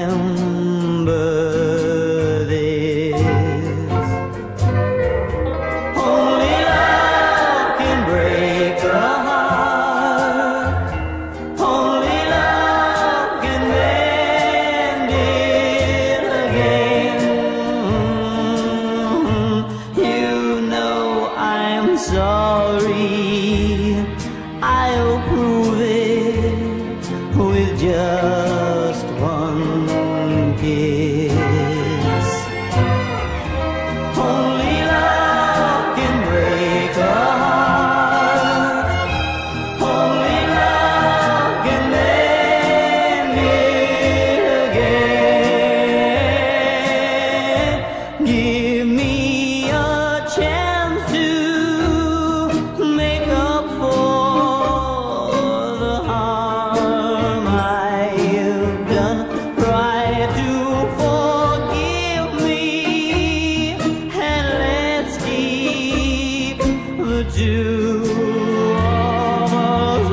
remember this. Only love can break a heart. Only love can mend it again. You know I'm sorry. I'll prove it with just one kiss. Only love can break a heart. Only love can mend it again. Give me a chance to make up for the harm I've done. Try to forgive me, and let's keep the two of us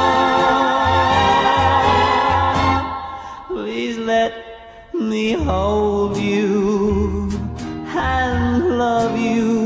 one. Please let me hold you and love you